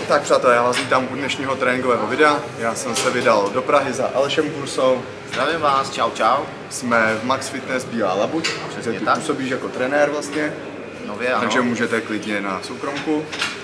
Tak přátelé, já vás vítám u dnešního tréninkového videa. Já jsem se vydal do Prahy za Alešem Kursou. Zdravím vás, čau čau. Jsme v Max Fitness Bílá Labuť, kde ty působíš jako trenér vlastně. Nově, ano. Takže můžete klidně na soukromku.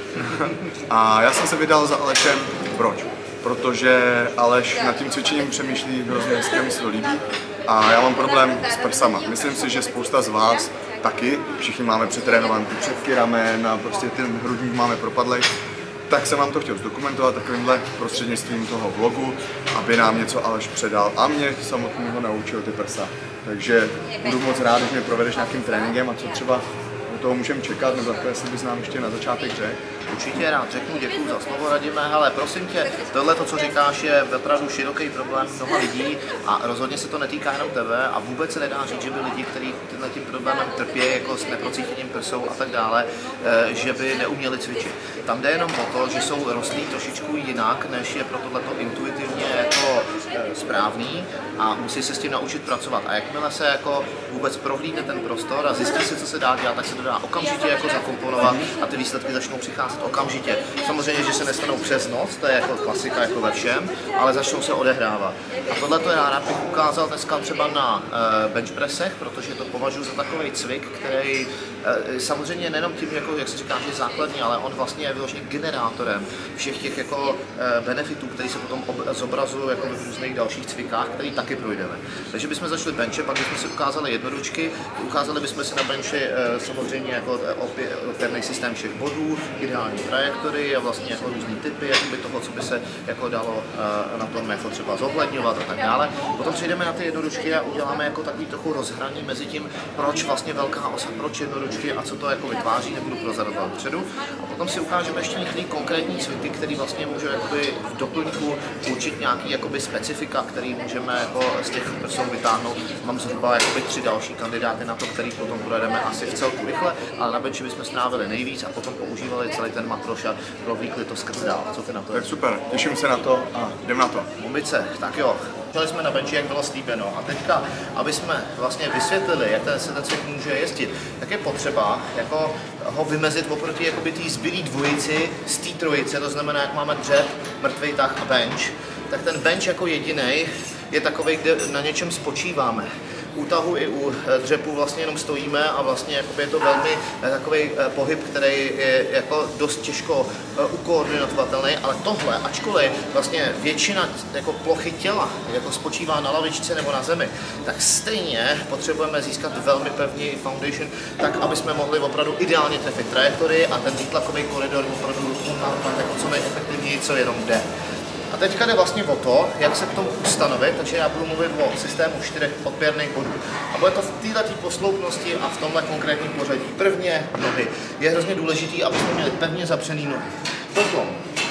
A já jsem se vydal za Alešem. Proč? Protože Aleš nad tím cvičením přemýšlí hrozně hezky a mi se to líbí. A já mám problém s prsama. Myslím si, že spousta z vás taky. Všichni máme přetrénovaný ty předky ramen a prostě ten hrudník máme propadlej. Tak jsem vám to chtěl zdokumentovat takovýmhle prostřednictvím toho vlogu, aby nám něco Aleš předal a mě samotného naučil ty prsa. Takže budu moc rád, když mě provedeš nějakým tréninkem a co třeba do toho můžeme čekat, nebo takhle, jestli bys nám ještě na začátek řekl. Určitě rád řeknu, děkuji za slovo, Radime, ale prosím tě, tohle, co říkáš, je opravdu široký problém mnoha lidí a rozhodně se to netýká jenom tebe a vůbec se nedá říct, že by lidi, kteří tím problémem trpí, jako s neprocítěním prsou a tak dále, že by neuměli cvičit. Tam jde jenom o to, že jsou rostlí trošičku jinak, než je pro tohleto intuitivně jako správný a musí se s tím naučit pracovat. A jakmile se jako vůbec prohlídne ten prostor a zjistí se, co se dá dělat, tak se to dá okamžitě jako zakomponovat a ty výsledky začnou přicházet okamžitě. Samozřejmě, že se nestanou přes noc, to je jako klasika jako ve všem, ale začnou se odehrávat. A tohleto já rád bych ukázal dneska třeba na benchpressech, protože to považuji za takový cvik, který samozřejmě nejenom tím, jako, jak se říká, že je základní, ale on vlastně je vyloženě generátorem všech těch jako benefitů, které se potom zobrazují jako v různých dalších cvikách, který taky projdeme. Takže bychom začali benche, pak bychom si ukázali jednoručky, ukázali bychom si na benchi samozřejmě jako opěrný systém všech bodů, ideální trajektory a vlastně jako různý typy toho, co by se jako dalo na tom jako třeba zohledňovat a tak dále. Potom přejdeme na ty jednoručky a uděláme jako takový trochu rozhraní mezi tím, proč vlastně velká osa, proč jednoručky a co to jako vytváří, nebudu prozrazovat dopředu. A potom si ukážeme ještě některé konkrétní cviky, které vlastně můžou jakoby v doplňku určit nějaký jakoby specifika, který můžeme jako z těch prsou vytáhnout. Mám zhruba jakoby 3 další kandidáty na to, který potom projedeme asi v celku rychle, ale na benchi bychom strávili nejvíc a potom používali celý ten makroš a provlíkli to skrz dál. Co ty na to? Tak super, těším se na to a jdem na to. Bombice, tak jo. Začali jsme na benchi, jak bylo slíbeno. A teďka, aby jsme vlastně vysvětlili, jak se ten cvik může jezdit, tak je potřeba jako ho vymezit oproti té zbylý dvojici z té trojice, to znamená, jak máme dřep, mrtvý tah a bench, tak ten bench jako jedinej je takový, kde na něčem spočíváme. U tahu i u dřepu vlastně jenom stojíme a vlastně je to velmi takový pohyb, který je jako dost těžko ukoordinovatelný, ale tohle, ačkoliv vlastně většina jako plochy těla jako spočívá na lavičce nebo na zemi, tak stejně potřebujeme získat velmi pevný foundation, tak aby jsme mohli opravdu ideálně trefit trajektorii a ten výtlakový koridor opravdu jako co nejefektivněji, co jenom jde. A teďka jde vlastně o to, jak se k tomu ustanovit, takže já budu mluvit o systému 4 odpěrných bodů. A bude to v této posloupnosti a v tomhle konkrétním pořadí. Prvně nohy. Je hrozně důležitý, aby jsme měli pevně zapřený nohy. Potom,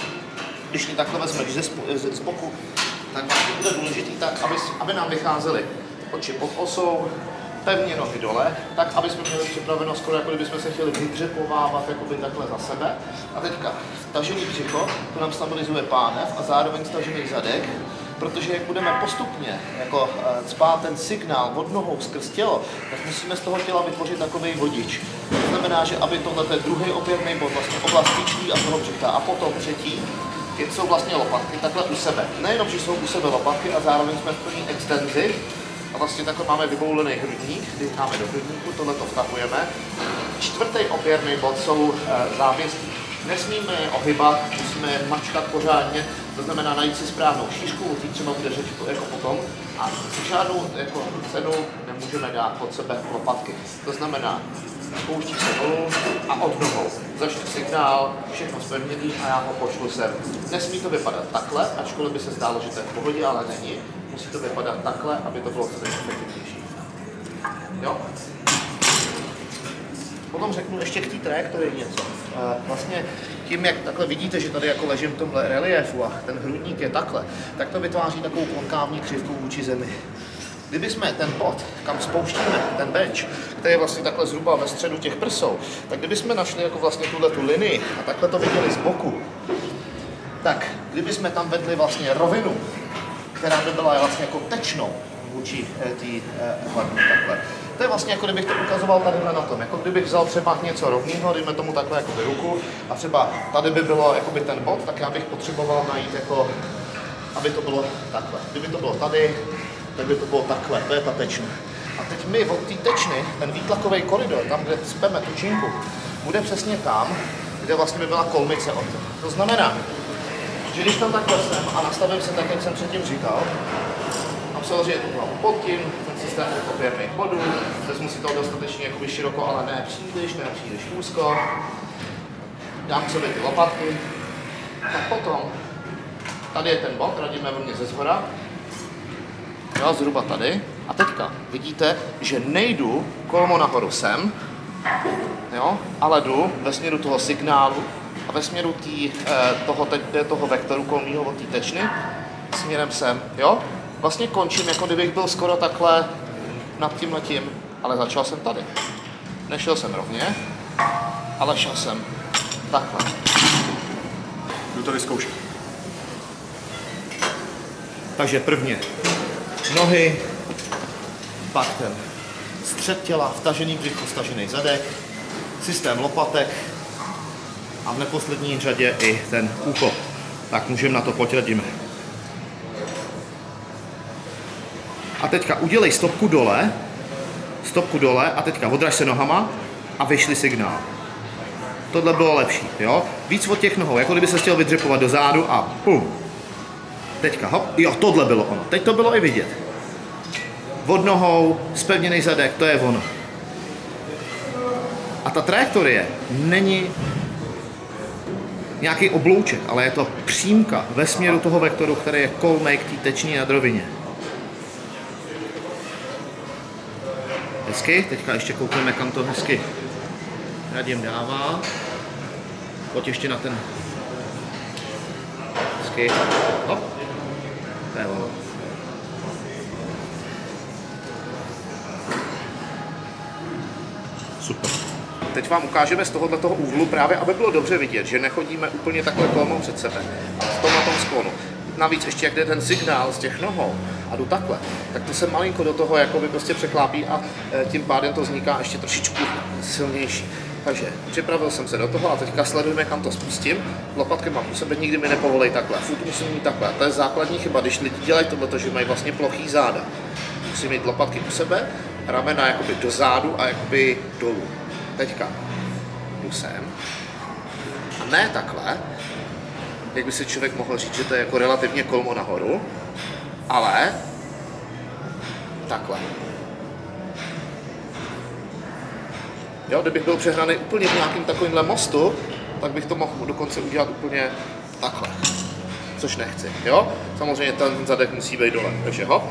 když mě takhle vezmeš z boku, tak bude důležitý tak, aby nám vycházely oči pod osou, pevně nohy dole, tak aby jsme měli připraveno skoro, jako kdybychom se chtěli vydřepovávat jakoby takhle za sebe. A teďka stažený břicho, to nám stabilizuje pánev a zároveň stažený zadek, protože jak budeme postupně jako cpát ten signál od nohou skrz tělo, tak musíme z toho těla vytvořit takový vodič. To znamená, že aby tohle je druhý opěrný bod, vlastně oblast tyčí a toho břicha a potom třetí, jsou vlastně lopatky takhle u sebe. Nejenom, že jsou u sebe lopatky a zároveň jsme v plný extenzi, a vlastně takhle máme vyboulený hrudník, dýcháme do hrudníku, tohle to vtahujeme. Čtvrtý opěrný bod jsou závěstí. Nesmíme je ohybat, musíme je mačkat pořádně, to znamená najít si správnou šířku, o té třeba bude řeč jako potom. A žádnou jako cenu nemůžeme dát pod sebe lopatky. To znamená, pouští se dolů a od nohou. Začne signál, všechno zpevněný a já ho pošlu sem. Nesmí to vypadat takhle, ačkoliv by se zdálo, že to je v pohodě, ale není. Musí to vypadat takhle, aby to bylo co nejefektivnější. Jo? Potom řeknu ještě k té trajektorii něco. Vlastně tím, jak takhle vidíte, že tady jako ležím v tomhle reliefu a ten hrudník je takhle, tak to vytváří takovou konkávní křivku vůči zemi. Kdyby jsme ten bod, kam spouštíme ten bench, který je vlastně takhle zhruba ve středu těch prsou, tak kdyby jsme našli jako vlastně tu linii a takhle to viděli z boku, tak kdyby jsme tam vedli vlastně rovinu, která by byla vlastně jako tečnou, vůči té hladně takhle. To je vlastně jako kdybych to ukazoval tady na tom, jako kdybych vzal třeba něco rovného, dejme tomu takhle jako ruku a třeba tady by bylo jakoby ten bod, tak já bych potřeboval najít jako, aby to bylo takhle. Kdyby to bylo tady, tak by to bylo takhle, to je ta tečna. A teď my od té tečny, ten výtlakový koridor, tam, kde speme tu činku, bude přesně tam, kde vlastně by byla kolmice od toho. To znamená, že když tam takhle jsem a nastavím se tak, jak jsem předtím říkal, a samozřejmě tu hlavu pod tím, ten systém opěrných bodů, vezmu si to dostatečně jakoby široko, ale ne příliš úzko, dám k sobě ty lopatky, tak potom, tady je ten bod, radíme vrně ze zhora, jo, zhruba tady, a teďka vidíte, že nejdu kolmo nahoru sem, jo, ale jdu ve směru toho signálu a ve směru toho vektoru kolmého od té tečny směrem sem, jo. Vlastně končím, jako kdybych byl skoro takhle nad tímhletím, ale začal jsem tady. Nešel jsem rovně, ale šel jsem takhle. Jdu to vyzkoušet. Takže prvně nohy, pak ten střed těla, vtažený břicho, vtažený zadek, systém lopatek a v neposlední řadě i ten úchop. Tak můžeme na to, pojď. A teďka udělej stopku dole a teďka odraž se nohama a vyšli signál. Tohle bylo lepší, jo? Víc od těch nohou, jako kdyby se chtěl vydřepovat do zádu a pum. Teďka hop, jo, tohle bylo ono. Teď to bylo i vidět. Od nohou, zpevněný zadek, to je ono. A ta trajektorie není nějaký oblouček, ale je to přímka ve směru toho vektoru, který je kolmej k té teční nadrovině. Hezky, teďka ještě koukneme, kam to hezky Radim dává. Pojď ještě na ten. Hezky, hop, to je ono. Super. Teď vám ukážeme z tohoto úhlu právě, aby bylo dobře vidět, že nechodíme úplně takhle kolmou před sebe, ale v tom na tom sklonu. Navíc ještě, jak jde ten signál z těch nohou a jdu takhle, tak to se malinko do toho jakoby prostě překlápí a tím pádem to vzniká ještě trošičku silnější. Takže připravil jsem se do toho a teďka sledujeme, kam to spustím. Lopatky mám u sebe, nikdy mi nepovolej takhle, furt musím mít takhle. To je základní chyba, když lidi dělají tohleto, že mají vlastně plochý záda. Musím mít lopatky u sebe, ramena jakoby do zádu a jakoby dolů. Teďka jdu sem a ne takhle, jak by si člověk mohl říct, že to je jako relativně kolmo nahoru, ale takhle. Jo, kdybych byl přehraný úplně v nějakým takovýmhle mostu, tak bych to mohl dokonce udělat úplně takhle, což nechci, jo? Samozřejmě ten zadek musí být dole, takže hop.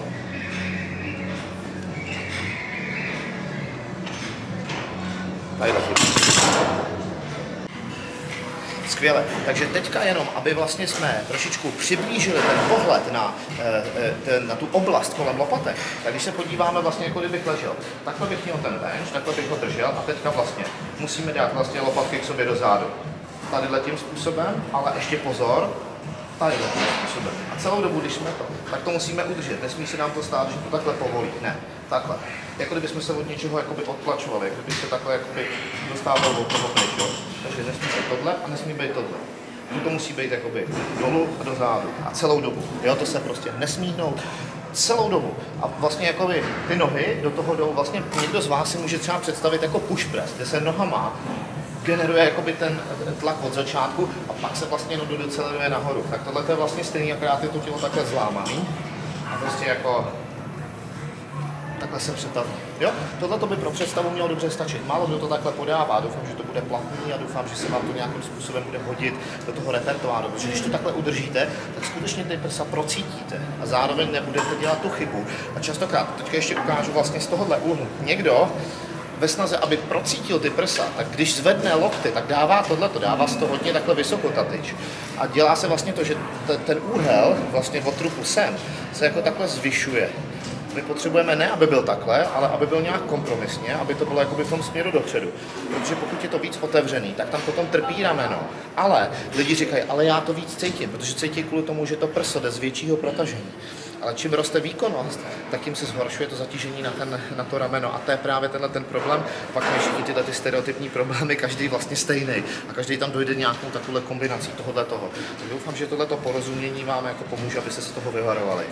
Skvěle. Takže teďka jenom, aby vlastně jsme trošičku přiblížili ten pohled na tu oblast kolem lopatek, tak když se podíváme vlastně, jako kdybych ležel, takhle bych měl ten bench, takhle bych ho držel a teďka vlastně musíme dát vlastně lopatky k sobě do zádu. Tadyhle tím způsobem, ale ještě pozor, tadyhle tím způsobem. A celou dobu, když jsme to, tak to musíme udržet. Nesmí se nám to stát, že to takhle povolí. Ne, takhle. Jako kdybychom se od něčeho jakoby odtlačovali, jako kdyby se takhle jakoby dostával od toho pryč, jo. Takže nesmí být tohle a nesmí být tohle. To musí být jakoby dolů a do zádu. A celou dobu. Jo, to se prostě nesmí hnout. Celou dobu. A vlastně jakoby ty nohy do toho jdou, vlastně někdo z vás si může třeba představit jako push press, kde se nohama generuje jakoby ten tlak od začátku a pak se vlastně nohu doceluje nahoru. Tak tohle je vlastně stejný, akorát je to tělo takhle zlámaný. A prostě jako takhle se přetaví. Jo? Tohle by pro představu mělo dobře stačit. Málo kdo to takhle podává, doufám, že to bude platný a doufám, že se vám to nějakým způsobem bude hodit do toho repertoáru. Protože když to takhle udržíte, tak skutečně ty prsa procítíte a zároveň nebudete dělat tu chybu. A častokrát, teďka ještě ukážu vlastně z tohohle úhlu. Někdo ve snaze, aby procítil ty prsa, tak když zvedne lokty, tak dává tohleto, dává se to hodně takhle vysoko ta tyč. A dělá se vlastně to, že ten úhel vlastně od trupu sem se jako takhle zvyšuje. My potřebujeme ne, aby byl takhle, ale aby byl nějak kompromisně, aby to bylo jakoby v tom směru dopředu. Protože pokud je to víc otevřený, tak tam potom trpí rameno. Ale lidi říkají, ale já to víc cítím, protože cítí kvůli tomu, že to prso jde z většího protažení. Ale čím roste výkonnost, tak tím se zhoršuje to zatížení na to rameno. A to je právě ten problém. Pak mají všichni tyhle ty stereotypní problémy, každý vlastně stejný. A každý tam dojde nějakou takovou kombinací tohohle toho. Tak doufám, že tohleto porozumění vám jako pomůže, abyste se toho vyvarovali.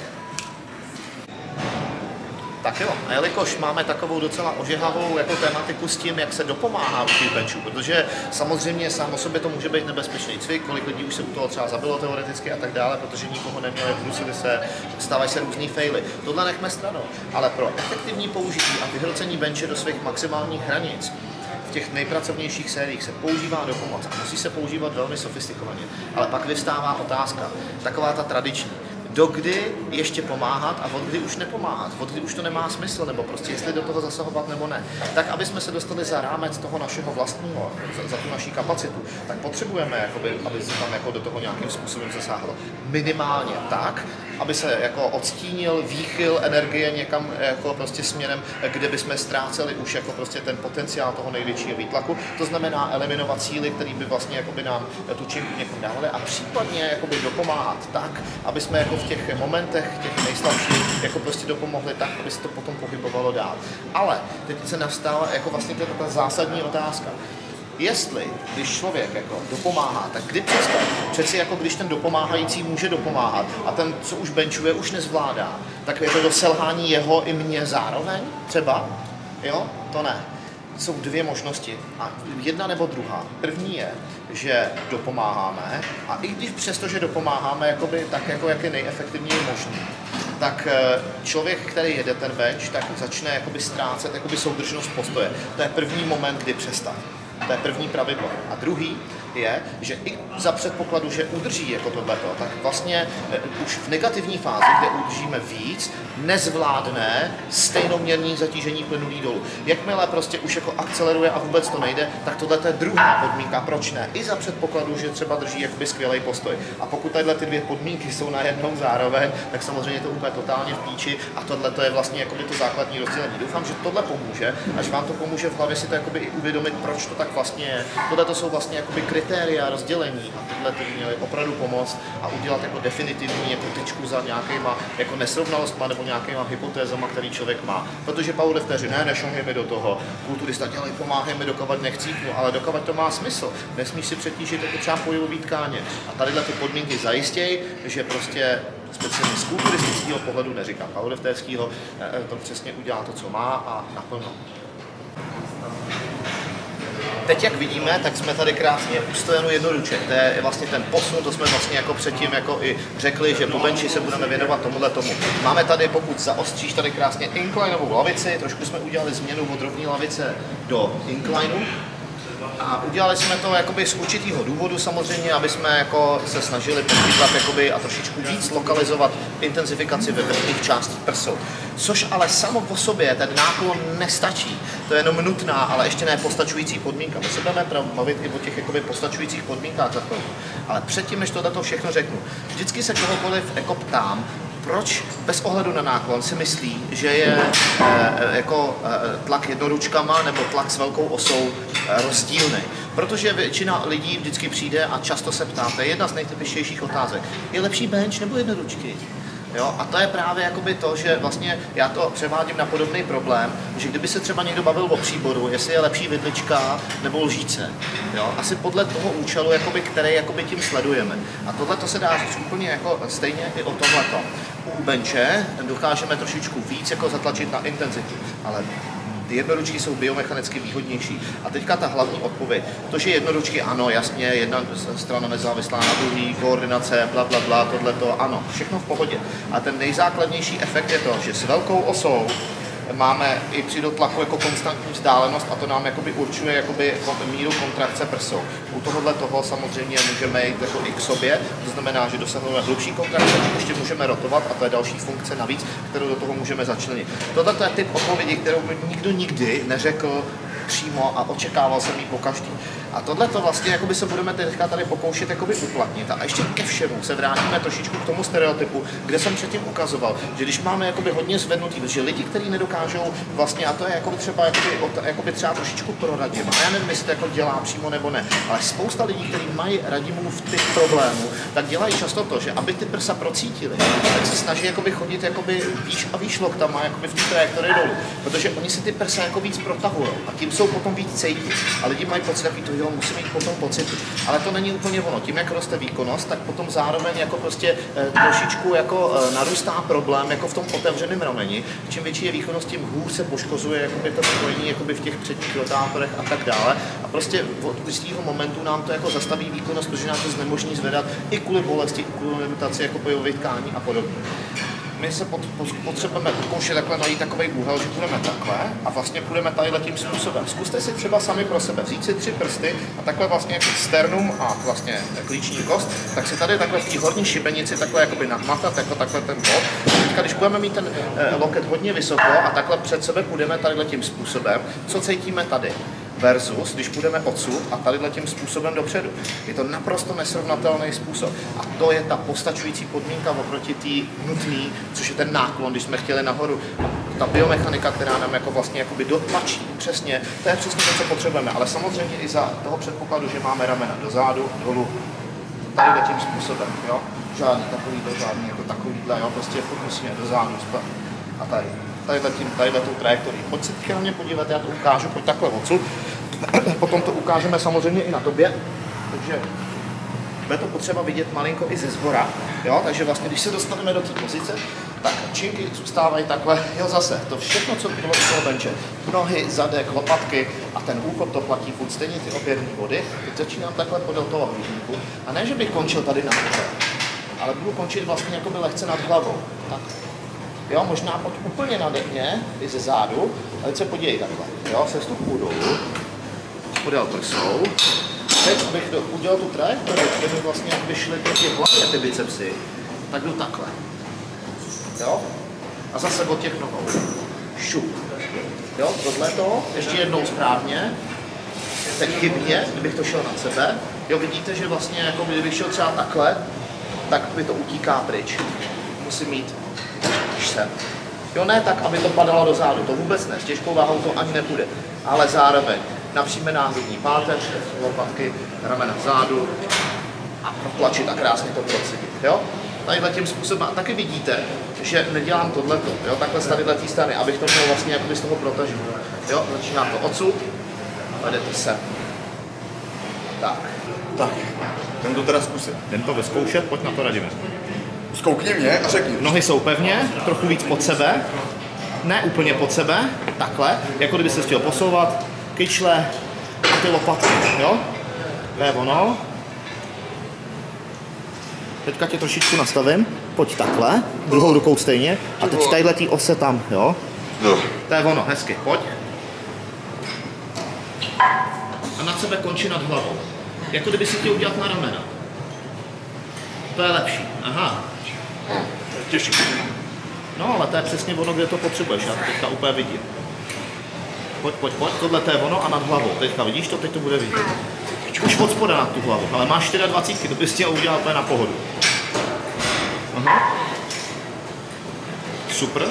Tak jo, a jelikož máme takovou docela ožehavou jako tematiku s tím, jak se dopomáhá u těch benchů, protože samozřejmě sám o sobě to může být nebezpečný cvik, kolik lidí už se u toho třeba zabilo teoreticky a tak dále, protože nikoho neměli, brusili se, stávají se různý faily. Tohle nechme stranou, ale pro efektivní použití a vyhrocení benche do svých maximálních hranic v těch nejpracovnějších sériích se používá dopomoc a musí se používat velmi sofistikovaně. Ale pak vyvstává otázka, taková ta tradiční. Dokdy ještě pomáhat a od kdy už nepomáhat, od kdy už to nemá smysl, nebo prostě jestli do toho zasahovat nebo ne. Tak, aby jsme se dostali za rámec toho našeho vlastního, za tu naší kapacitu, tak potřebujeme, jakoby, aby se tam jako do toho nějakým způsobem zasáhlo. Minimálně tak, aby se jako odstínil, výchyl energie někam jako prostě směrem, kde bychom ztráceli už jako prostě ten potenciál toho největšího výtlaku. To znamená eliminovat síly, které by vlastně jakoby nám tu činku někam dávaly a případně jakoby dopomáhat tak, aby jsme jako v těch momentech, těch nejslabších, jako prostě dopomohli tak, aby se to potom pohybovalo dál. Ale teď se nastala jako vlastně ta zásadní otázka. Jestli, když člověk jako dopomáhá, tak kdy přestat? Přeci jako když ten dopomáhající může dopomáhat a ten, co už benchuje, už nezvládá, tak je to do selhání jeho i mě zároveň třeba? Jo? To ne. Jsou dvě možnosti a jedna nebo druhá. První je, že dopomáháme a i když přesto, že dopomáháme jakoby, tak jako jak je nejefektivněji možný, tak člověk, který jede ten bench, tak začne jakoby ztrácet jakoby soudržnost postoje. To je první moment, kdy přestat. To je první pravidlo. A druhý je, že i za předpokladu, že udrží jako tohleto, tak vlastně už v negativní fázi, kde udržíme víc, nezvládne stejnoměrný zatížení plynulý dolů. Jakmile prostě už jako akceleruje a vůbec to nejde, tak tohle je druhá podmínka, proč ne? I za předpokladu, že třeba drží jakoby skvělý postoj. A pokud tadyhle ty dvě podmínky jsou najednou zároveň, tak samozřejmě to úplně totálně v píči a tohle to je vlastně jakoby to základní rozdělení. Doufám, že tohle pomůže, až vám to pomůže v hlavě si to jakoby i uvědomit, proč to tak vlastně je. Tohle to jsou vlastně jakoby kritéria rozdělení a tyhle ty měly opravdu pomoct a udělat jako definitivní jako tečku za nějakýma jako nesrovnalostma nebo nějakýma hypotézama, který člověk má. Protože powerlifteři, ne, nešohej mi do toho, kulturista dělají, pomáhej mi, dokovat nechcípnu, ale dokovat to má smysl. Nesmíš si přetížit jako třeba pohybový tkáně. A tadyhle ty podmínky zajistějí, že prostě speciálně z kulturistického pohledu, neříkám powerlifterského, to přesně udělá to, co má a naplno. Teď, jak vidíme, tak jsme tady krásně ustojeno jednoduše. To je vlastně ten posun, to jsme vlastně jako předtím jako i řekli, že po benchi se budeme věnovat tomuhle tomu. Máme tady, pokud zaostříš, tady krásně inclineovou lavici, trošku jsme udělali změnu od rovné lavice do inclineu. A udělali jsme to jakoby z určitého důvodu samozřejmě, aby jsme jako se snažili podpítat jakoby a trošičku víc lokalizovat intenzifikaci ve vrchních částích prsou. Což ale samo o sobě ten náklon nestačí. To je jenom nutná, ale ještě ne postačující podmínka. My se budeme bavit i o těch jakoby postačujících podmínkách za chvilku. Ale předtím, než tohleto všechno řeknu, vždycky se kohokoliv jako ptám, proč bez ohledu na náklon si myslí, že je tlak jednoručkama nebo tlak s velkou osou rozdílný. Protože většina lidí vždycky přijde a často se ptá, to je jedna z nejtypičtějších otázek. Je lepší bench nebo jednoručky? Jo, a to je právě jakoby to, že vlastně já to převádím na podobný problém, že kdyby se třeba někdo bavil o příboru, jestli je lepší vidlička nebo lžíce. Jo, asi podle toho účelu, jakoby, který jakoby tím sledujeme. A tohle to se dá říct úplně jako stejně i o tomhleto. U benče dokážeme trošičku víc jako zatlačit na intenzitu, ale ty jednoručky jsou biomechanicky výhodnější. A teďka ta hlavní odpověď. To, že jednoručky, ano, jasně, jedna strana nezávislá na druhý, koordinace, bla, tohleto, ano, všechno v pohodě. A ten nejzákladnější efekt je to, že s velkou osou máme i při dotlaku jako konstantní vzdálenost a to nám jakoby určuje jakoby míru kontrakce prsou. U tohohle toho samozřejmě můžeme jít jako i k sobě, to znamená, že dosahujeme hlubší kontrakce, ještě můžeme rotovat a to je další funkce navíc, kterou do toho můžeme začlenit. Tohle je typ odpovědi, kterou nikdo nikdy neřekl přímo a očekával jsem ji po každý. A tohle to vlastně jakoby se budeme teďka tady pokoušet jakoby uplatnit. A ještě ke všemu se vrátíme trošičku k tomu stereotypu, kde jsem předtím ukazoval, že když máme jakoby hodně zvednutý, že lidi, kteří nedokážou vlastně, a to je jakoby třeba jakoby třeba trošičku proradím. A já nevím, jestli to jako dělá přímo nebo ne, ale spousta lidí, kteří mají Radimův typ problémů, tak dělají často to, že aby ty prsa procítili, tak se snaží jakoby chodit jakoby výš a výš loktama jakoby v té trajektorii dolů, protože oni si ty prsa jako víc protahují a tím jsou potom víc cejtí. A lidi mají pocit, takový to, jo, musí mít potom pocity. Ale to není úplně ono. Tím, jak roste výkonnost, tak potom zároveň jako prostě trošičku jako narůstá problém jako v tom otevřeném rameni. Čím větší je výkonnost, tím hůř se poškozuje jakoby to spojení jakoby v těch předních rotátorech a tak dále. A prostě od jistého momentu nám to jako zastaví výkonnost, protože nám to znemožní zvedat i kvůli bolesti, i kvůli limitaci jako bojových tkání a podobně. My se potřebujeme pokoušet takhle najít takový úhel, že půjdeme takhle a vlastně půjdeme tadyhle tím způsobem. Zkuste si třeba sami pro sebe vzít si 3 prsty a takhle vlastně jako sternum a vlastně klíční kost, tak si tady takhle v té horní šibenici takhle jakoby nahmatat jako takhle ten bod. Teďka, když budeme mít ten loket hodně vysoko a takhle před sebe půjdeme tadyhle tím způsobem, co cítíme tady? Versus, když půjdeme odsud a tadyhle tím způsobem dopředu. Je to naprosto nesrovnatelný způsob. A to je ta postačující podmínka oproti té nutné, což je ten náklon, když jsme chtěli nahoru. Ta biomechanika, která nám jako vlastně jakoby dotlačí přesně, to je přesně to, co potřebujeme. Ale samozřejmě i za toho předpokladu, že máme ramena dozadu, dolů, tadyhle tím způsobem, jo? Žádný jako takovýhle, jo? Prostě furt musíme dozadu, a tady. Tadyhle tou trajektorií. Pojď se teďka na mě podívat, já to ukážu, pojď takhle odsud. Potom to ukážeme samozřejmě i na tobě. Takže bude to potřeba vidět malinko i ze zhora. Jo? Takže vlastně, když se dostaneme do té pozice, tak činky zůstávají takhle. Jo, zase, to všechno, co bylo z toho benče. Nohy, zadek, lopatky a ten úchod, to platí furt stejně ty opěrné body. Teď začínám takhle podél toho hlídníku. A ne, že bych končil tady nahoře, ale budu končit vlastně jakoby lehce nad hlavou. Tak. Jo, možná pojď úplně nade mě, i ze zádu, a teď se podívej takhle. Jo, sestup dolů, podél prsou. Teď, abych udělal tu trajektorii, kde mi vlastně vyšly ty hlavně ty bicepsy, tak jdu takhle. Jo? A zase od těch nohou. Šup. Jo, tohleto, ještě jednou správně. Teď chybně, kdybych to šel nad sebe. Jo, vidíte, že vlastně, jako kdybych šel třeba takhle, tak mi to utíká pryč. Musím mít sem. Jo, ne tak, aby to padalo do zádu, to vůbec ne, s těžkou váhou to ani nepůjde, ale zároveň napříme náhrudní páteř, lopatky, ramena vzadu a protlačit a krásně to procedit, jo? Tadyhle tím způsobem, a taky vidíte, že nedělám tohleto, jo, takhle z tadyhle strany, abych to měl vlastně jakoby z toho protažit, jo, začínám to odsud a jdete sem. Tak. Jdem to teda zkusit. Jdem to vyzkoušet, pojď na to, Radime. Zkoukni mě a řekni. Nohy jsou pevně, trochu víc pod sebe, ne úplně pod sebe, takhle, jako kdyby se chtěl posouvat, kyčle a ty lopatky, jo? To je ono. Teďka tě trošičku nastavím, pojď takhle, druhou rukou stejně a teď tadyhle tý ose tam, jo? To je ono, hezky, pojď. A nad sebe končí nad hlavou, jako kdyby si chtěl udělat na ramena. To je lepší, aha. Těžší. No, ale to je přesně ono, kde to potřebuješ, já to teďka úplně vidím. Pojď, tohle to je ono a nad hlavou. Teďka vidíš to, teď to bude vidět. Už od spoda na tu hlavu, ale máš 24, to bys chtěl udělat úplně na pohodu. Aha. Super.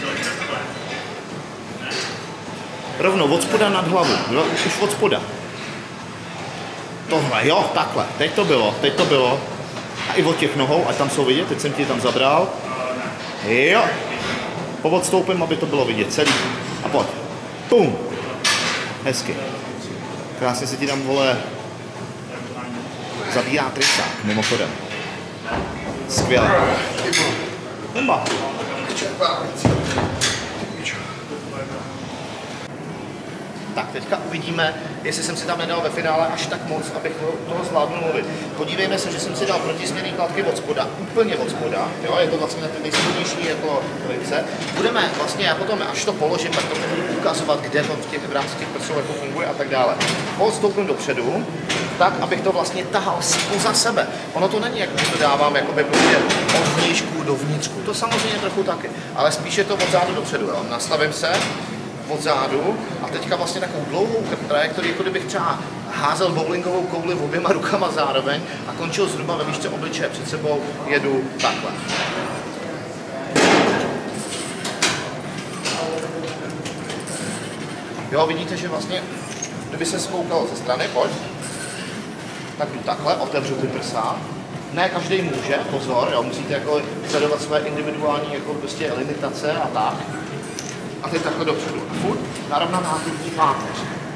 Rovnou od spoda nad hlavu, jo? Už od spoda. Tohle, jo, takhle, teď to bylo. A i od těch nohou, ať tam jsou vidět, teď jsem ti tam zabral. Jo. Poodstoupím, aby to bylo vidět celý. A pojď. Pum. Hezky. Krásně se ti tam, vole, zabírá trysák, mimochodem. Skvěle. Bomba. Tak teďka uvidíme, jestli jsem si tam nedal ve finále až tak moc, abych toho zvládl mluvit. Podívejme se, že jsem si dal protisměrný kladky od spoda, úplně od spoda, jo, je to vlastně na ty nejspodnější jako vejce. Budeme vlastně, já potom, až to položím, tak to budu ukazovat, kde to v rámci těch prsů jako funguje a tak dále. Odstoupím dopředu, tak, abych to vlastně tahal spoza sebe. Ono to není, jak to dávám, jakoby prostě od vnějšku do vnitřku, to samozřejmě trochu taky, ale spíše to od zádu dopředu, jo. Nastavím se, odzadu a teďka vlastně takovou dlouhou trajektorii, jako kdybych třeba házel bowlingovou kouli oběma rukama zároveň a končil zhruba ve výšce obličeje před sebou, jedu takhle. Jo, vidíte, že vlastně, kdyby se skoukal ze strany, pojď, tak jdu takhle, otevřu ty prsa. Ne každý může, pozor, jo, musíte jako sledovat své individuální jako prostě limitace a tak. A teď takhle dopředu. A furt narovnaná hrudní páteř.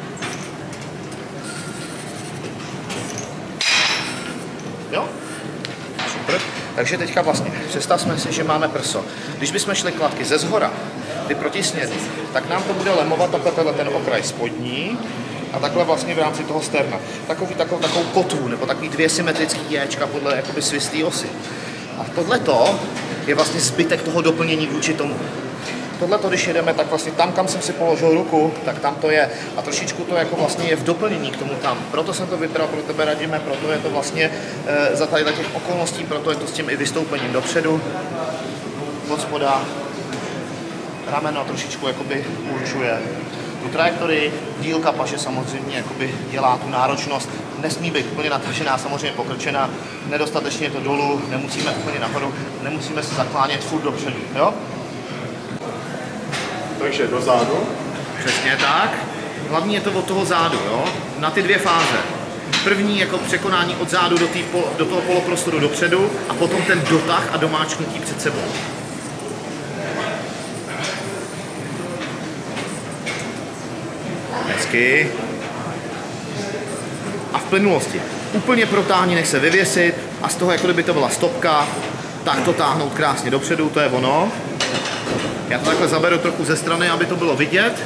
Jo? Super. Takže teďka vlastně představme si, že máme prso. Když bychom šli kladky ze zhora, ty protisměry, tak nám to bude lemovat takhle ten okraj spodní a takhle vlastně v rámci toho sterna. Takovou kotvu, nebo takový dvě symetrický jéčka podle jakoby svisté osy. A tohleto je vlastně zbytek toho doplnění vůči tomu. Tohleto, když jedeme, tak vlastně tam, kam jsem si položil ruku, tak tam to je. A trošičku to jako vlastně je v doplnění k tomu tam. Proto jsem to vybral pro tebe, Radime, proto je to vlastně za tady těch okolností, proto je to s tím i vystoupením dopředu, od spoda, rameno trošičku jakoby určuje tu trajektorii, dílka paže samozřejmě jakoby dělá tu náročnost, nesmí být úplně natažená, samozřejmě pokrčená, nedostatečně je to dolů, nemusíme úplně nahoru, nemusíme se zaklánět furt dopředu, jo? Takže do zádu. Přesně tak. Hlavní je to od toho zádu, jo? Na ty dvě fáze. První jako překonání od zádu do toho poloprostoru dopředu a potom ten dotah a domáčknutí před sebou. Hezky. A v plynulosti. Úplně protáhni, nech se vyvěsit a z toho, jako kdyby to byla stopka, tak to táhnout krásně dopředu, to je ono. Já to takhle zaberu trochu ze strany, aby to bylo vidět.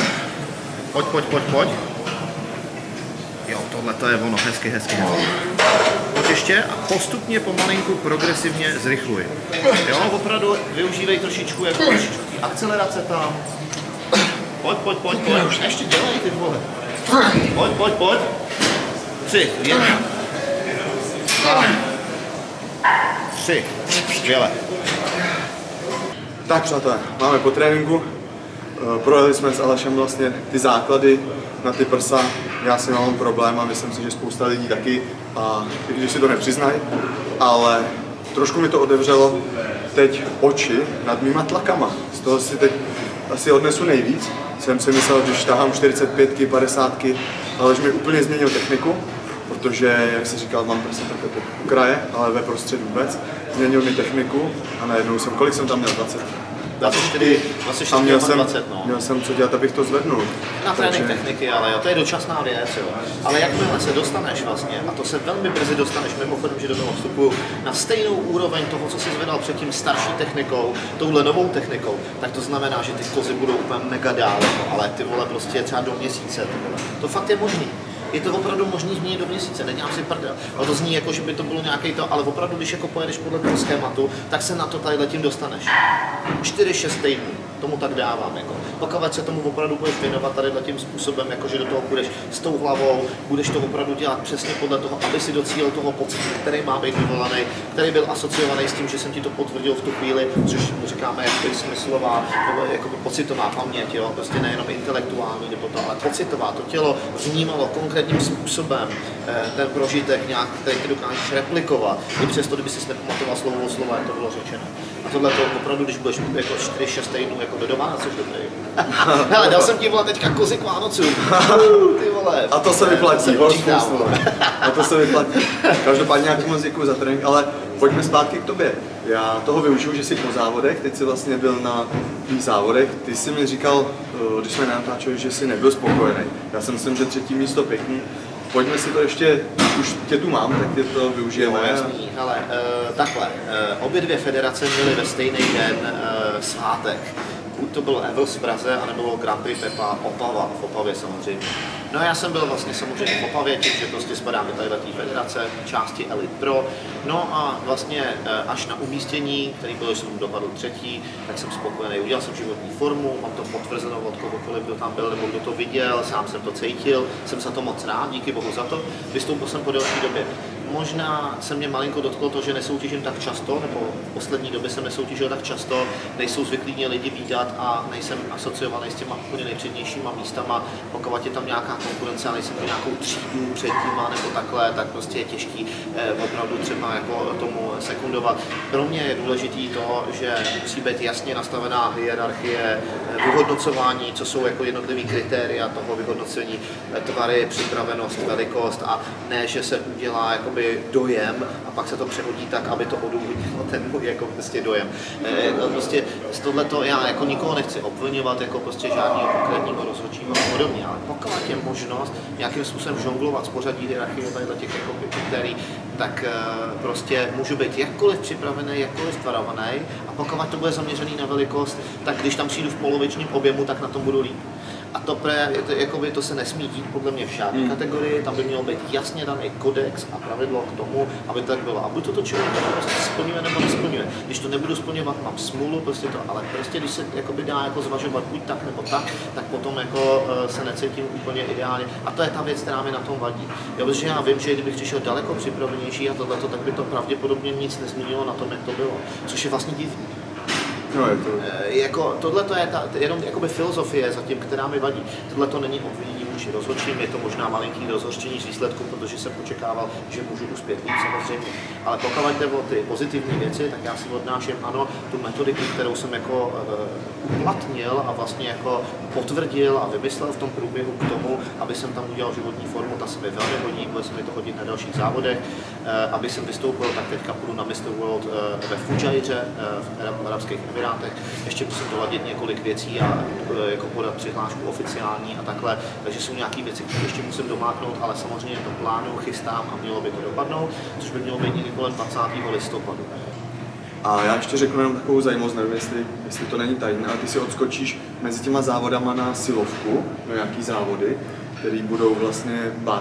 Pojď. Jo, tohle to je ono, hezky. Pojď ještě a postupně, pomalinku, progresivně zrychluj. Jo, opravdu využívej trošičku jako akcelerace tam. Pojď. Ještě dělej ty vole. Pojď. 3, 1. 2, 3. Skvěle. Tak přátelé, máme po tréninku, projeli jsme s Alešem vlastně ty základy na ty prsa, já si mám problém a myslím si, že spousta lidí taky, a i když si to nepřiznají, ale trošku mi to otevřelo teď oči nad mýma tlakama, z toho si teď asi odnesu nejvíc, jsem si myslel, když tahám 45, 50, Aleš mi úplně změnil techniku, protože, jak jsi říkal, mám prostě takové kraje, ale ve prostředí vůbec. Změnil mi techniku a najednou kolik jsem tam měl? 24 a měl 20, no. Měl jsem co dělat, abych to zvednul. Na trénink techniky, ale jo, to je dočasná věc, jo. Ale jakmile se dostaneš vlastně, a to se velmi brzy dostaneš, mimochodem, že do toho vstupu na stejnou úroveň toho, co jsi zvedal předtím starší technikou, touhle novou technikou, tak to znamená, že ty kozy budou úplně mega dál, ale ty vole prostě třeba do měsíce, ty vole. To fakt je možný. Je to opravdu možný změnit do měsíce, nedělám si prdel. A to zní jako, že by to bylo nějaký to, ale opravdu, když jako pojedeš podle toho schématu, tak se na to tady letím dostaneš. 4-6 týdnů, tomu tak dávám. Jako. Pokud se tomu opravdu budeš věnovat tady tím způsobem, jako že do toho budeš s tou hlavou, budeš to opravdu dělat přesně podle toho, aby si docílil toho pocitu, který má být vyvolaný, který byl asociovaný s tím, že jsem ti to potvrdil v tu chvíli, což říkáme jako smyslová, jako pocitová paměť, jo? Prostě nejenom intelektuální, nebo to, ale pocitová. To tělo vnímalo konkrétním způsobem ten prožitek nějak, který ty dokážeš replikovat, i přesto, kdyby si nepamatoval slovo o slovo, jak to bylo řečeno. A tohle to opravdu, když budeš jako 4-6 týdnů jako do doma, což dobrý. Hele, dal jsem ti vole teďka kozy k Vánocům. Ty vole. A to se vyplatí, a to se vyplatí. Každopádně nějaký moc děkuji za trénink, ale pojďme zpátky k tobě. Já toho využiju, že jsi po závodech, teď jsi vlastně byl na tvých závodech. Ty jsi mi říkal, když jsme natáčeli, že jsi nebyl spokojený. Já si myslím, že 3. místo pěkný. Pojďme si to ještě, už tě tu mám, tak tě to využijeme. Jo, jasný. Hele, takhle, obě dvě federace měly ve stejný den svátek. Buď to bylo Evels v Praze, anebo Grand Prix Pepa Opava, v Opavě samozřejmě. No já jsem byl vlastně samozřejmě v Opavě, tím, že prostě spadám do této federace, části Elite Pro. No a vlastně až na umístění, který byl, že jsem dopadl 3., tak jsem spokojený. Udělal jsem životní formu, mám to potvrzeno od kohokoliv, kdo tam byl, nebo kdo to viděl, sám jsem to cítil, jsem za to moc rád, díky bohu za to. Vystoupil jsem po delší době. Možná se mě malinko dotklo to, že nesoutěžím tak často, nebo v poslední době jsem nesoutěžil tak často, nejsou zvyklí mě lidi vídat a nejsem asociovaný s těma úplně nejpřednějšíma místama. Pokud je tam nějaká konkurence a nejsem to nějakou třídu před nima nebo takhle, tak prostě je těžký opravdu třeba jako tomu sekundovat. Pro mě je důležitý to, že musí být jasně nastavená hierarchie, vyhodnocování, co jsou jako jednotlivý kritéria toho vyhodnocení, tvary, připravenost, velikost a ne, že se udělá jakoby dojem a pak se to přehodí tak, aby to odůvodnilo ten můj jako prostě dojem. Prostě z tohleto já jako nikoho nechci obvinovat jako prostě žádného konkrétního rozhodčího a podobně, ale pokud je možnost nějakým způsobem žonglovat z pořadí hierarchie těch jako kritérií, tak prostě můžu být jakkoliv připravený, jakkoliv tvarovaný a pokud to bude zaměřený na velikost, tak když tam přijdu v polovičním objemu, tak na tom budu líp. A to se nesmí dít podle mě v žádné kategorii, tam by mělo být jasně daný kodex a pravidlo k tomu, aby to tak bylo. A buď to člověk prostě splňuje nebo nesplňuje. Když to nebudu splňovat, mám smůlu, prostě to, ale prostě když se dá jako zvažovat buď tak nebo tak potom jako se necítím úplně ideálně. A to je ta věc, která mi na tom vadí. Protože já vím, že kdybych přišel daleko připravenější a tohleto, tak by to pravděpodobně nic nezměnilo na tom, jak to bylo. Což je vlastně divný. No, je to... Jako, tohle je jenom jakoby filozofie zatím, která mi vadí. Tohle to není obvinění vůči rozhodčím, je to možná malinký rozhořčení z výsledku, protože jsem očekával, že můžu uspět víc samozřejmě. Ale pokud jde o ty pozitivní věci, tak já si odnáším ano, tu metodiku, kterou jsem jako uplatnil a vlastně jako potvrdil a vymyslel v tom průběhu k tomu, aby jsem tam udělal životní formu, ta se mi velmi hodí, bude se mi to hodit na dalších závodech, aby jsem vystoupil, tak teďka půjdu na Mr. World ve Fudžajře v Arabských Emirátech. Ještě musím doladit několik věcí a jako podat přihlášku oficiální a takhle, takže jsou nějaké věci, které ještě musím domáknout, ale samozřejmě to plánu, chystám a mělo by to dopadnout, což by mělo být někdy kolem 20. listopadu. A já ještě řeknu jenom takovou zajímavost, nevím, jestli to není tajné, ale ty si odskočíš mezi těma závodama na silovku, no nějaký závody, které budou vlastně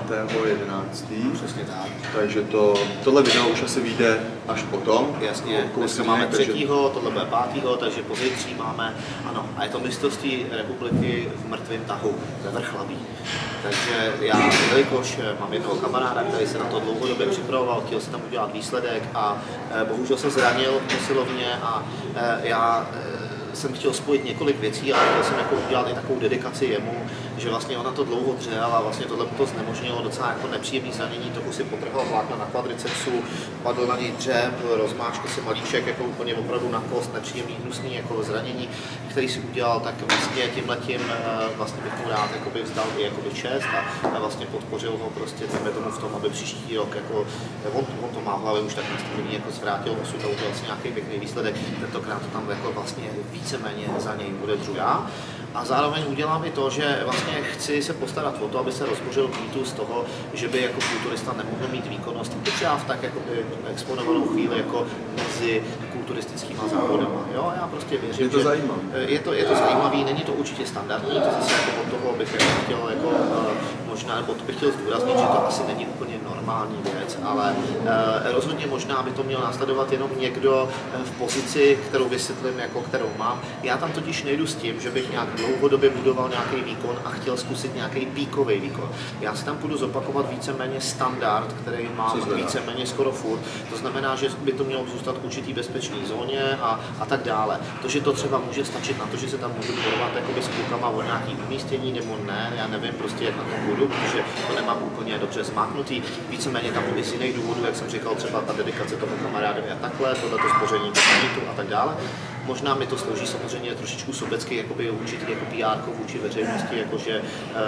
5.11. Přesně tak. Takže tohle video už asi vyjde až potom. Jasně, dneska máme 3., tohle bude 5., takže pozítří máme, ano, a je to mistrovství republiky v mrtvém tahu ve Vrchlabí. Takže já, jelikož mám jednoho kamaráda, který se na to dlouhodobě připravoval, chtěl se tam udělat výsledek a bohužel se zranil posilovně a já jsem chtěl spojit několik věcí, ale chtěl jsem jako udělat i takovou dedikaci jemu, že vlastně ona to dlouho dřel a vlastně tohle to znemožnilo docela jako nepříjemný zranění, trochu si potrhal vlákna na kvadricepsu, padl na něj dřep, rozmáčkl si malíček jako úplně opravdu na kost, nepříjemný, hnusný jako zranění, který si udělal, tak vlastně tímhletím vlastně bych mu rád jakoby vzdal i jakoby čest a vlastně podpořil ho prostě tomu v tom, aby příští rok jako, on to má v hlavě už tak nastavený, jako zvrátil osud a udělal si nějaký pěkný výsledek, tentokrát to tam jako vlastně víceméně za něj udržu já. A zároveň udělám i to, že vlastně chci se postarat o to, aby se rozbořil mýtus toho, že by jako kulturista nemohl mít výkonnost i třeba v tak jako exponovanou chvíli jako mezi kulturistickými závodama. Jo, já prostě věřím, je to zajímavé. Je to zajímavý, není to určitě standardní, to zase jako od toho bych jako chtěl jako možná, nebo to bych chtěl zdůraznit, že to asi není úplně normální věc, ale rozhodně možná by to měl následovat jenom někdo v pozici, kterou vysvětlím, jako kterou mám. Já tam totiž nejdu s tím, že bych nějak dlouhodobě budoval nějaký výkon a chtěl zkusit nějaký píkový výkon. Já si tam půjdu zopakovat víceméně standard, který mám víceméně skoro furt. To znamená, že by to mělo zůstat v určitý bezpečné zóně a tak dále. To, že to třeba může stačit na to, že se tam můžu bojovat s klukama o nějaký umístění nebo ne, já nevím prostě, jak na tom budu, protože to nemám úplně dobře zmáknutý. Víceméně tam i z jiných důvodů, jak jsem říkal, třeba ta dedikace toho kamarádovi a takhle, tohleto spoření a tak dále. Možná mi to složí samozřejmě trošičku sobecky, jakoby určitý jako PR vůči veřejnosti, jakože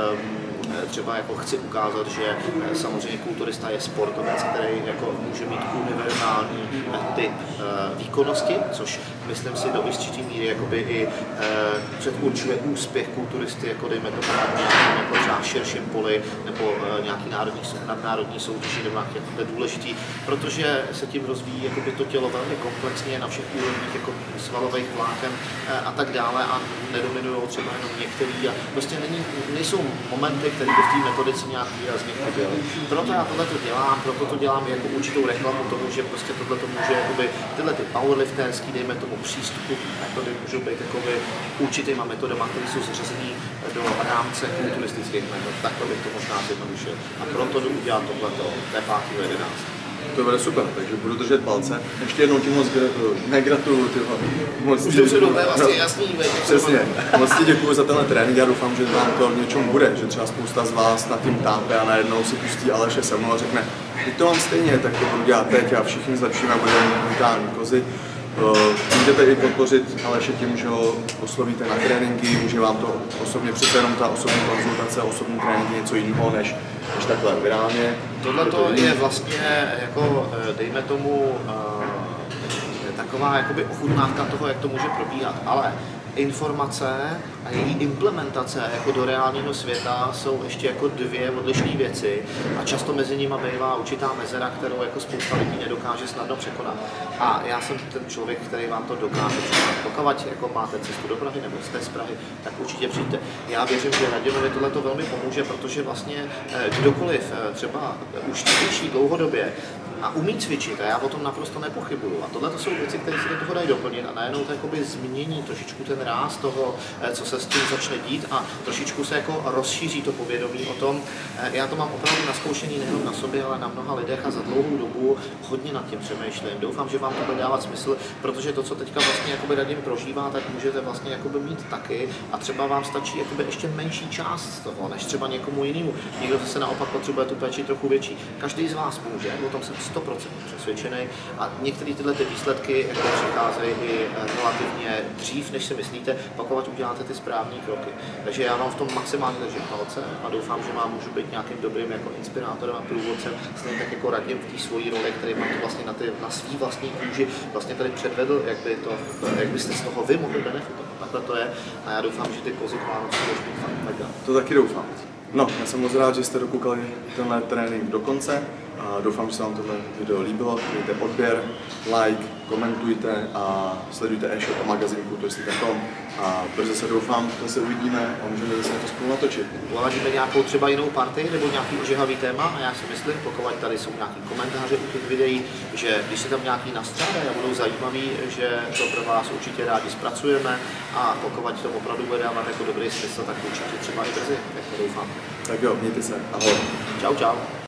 třeba jako chci ukázat, že samozřejmě kulturista je sportovec, který jako může mít univerzální typ výkonnosti, což myslím si do určitý míry jakoby i předurčuje úspěch kulturisty, jako dejme to na nějakém jako třeba širším poli nebo nějaký nadnárodní soutěži nebo nějaký jako důležitý, protože se tím rozvíjí jakoby to tělo velmi komplexně na všech úrovních jako svalových vláken a tak dále a nedominují třeba jenom některý a prostě nejsou momenty, které by v té metodice nějak výrazně chyběly. Proto já tohle dělám, proto to dělám jako určitou reklamu tomu, že prostě tohle může jakoby, tyhle ty powerlifterský, dejme tomu přístupu, metody můžou být jakoby určitýma metodama, které jsou zařazený do rámce kulturistických metod. Takhle bych to možná zjednodušil. A proto jdu udělat tohleto, to je 5.11. to bude super, takže budu držet palce. Ještě jednou ti moc negratuluju, moc už dopředu, to je vlastně jasný. Přesně, moc ti děkuju za tenhle trénink, já doufám, že vám to v něčem bude, že třeba spousta z vás nad tím tápe a najednou si pustí Aleše se mnou a řekne, teď to mám stejně, tak to budu dělat teď a všichni zlepšíme a budeme mít brutální kozy. Můžete i podpořit Aleše tím, že ho oslovíte na tréninky, může vám to osobně, přece jenom ta osobní konzultace, osobní trénink je něco jiného než takhle virálně. Tohle to je vlastně jako, dejme tomu, taková jakoby ochutnávka toho, jak to může probíhat, ale informace a její implementace jako do reálného světa jsou ještě jako dvě odlišné věci a často mezi nimi bývá určitá mezera, kterou jako spousta lidí nedokáže snadno překonat. A já jsem ten člověk, který vám to dokáže překonat. Pokud jako máte cestu do Prahy nebo jste z Prahy, tak určitě přijďte. Já věřím, že Radimovi tohle to velmi pomůže, protože vlastně kdokoliv třeba už cvičí dlouhodobě a umí cvičit, a já o tom naprosto nepochybuju. A tohle to jsou věci, které se do toho dají doplnit a najednou to jakoby změní trošičku ten ráz toho, co se s tím začne dít a trošičku se jako rozšíří to povědomí o tom. Já to mám opravdu naskoušený nejen na sobě, ale na mnoha lidech a za dlouhou dobu hodně nad tím přemýšlím. Doufám, že vám to bude dávat smysl, protože to, co teďka vlastně jakoby Radim prožívá, tak můžete vlastně jakoby mít taky a třeba vám stačí jakoby ještě menší část z toho, než třeba někomu jinému. Někdo zase naopak potřebuje tu péči trochu větší. Každý z vás může, o tom jsem 100% přesvědčený a některé tyhle ty výsledky jako přicházejí i relativně dřív, než si myslíte, pokud uděláte ty správné kroky. Takže já vám v tom maximálně držím palce a doufám, že vám můžu být nějakým dobrým jako inspirátorem a průvodcem, stejně tak jako Radim v té svojí roli, který mám to vlastně na svý vlastní kůži vlastně tady předvedl, jak byste z toho vy mohli benefitovat. Takhle to je a já doufám, že ty kozy k Vánocu budou být fakt mega. To taky doufám. No, já jsem moc rád, že jste dokoukali tenhle trénink do konce. A doufám, že se vám tohle video líbilo. Dejte odběr, like, komentujte a sledujte e-shop a magazínku toysty.com. A brzy se doufám, že se uvidíme a můžeme zase to spolu natočit. Uvažíme nějakou třeba jinou partii nebo nějaký ožehavý téma a já si myslím, pokud tady jsou nějaký komentáře u těch videí, že když se tam nějaký nastřádají a budou zajímavý, že to pro vás určitě rádi zpracujeme a pokud to opravdu bude dávat jako dobrý smysl, tak určitě třeba i brzy, tak to doufám. Tak jo, mějte se, ahoj. Čau, čau.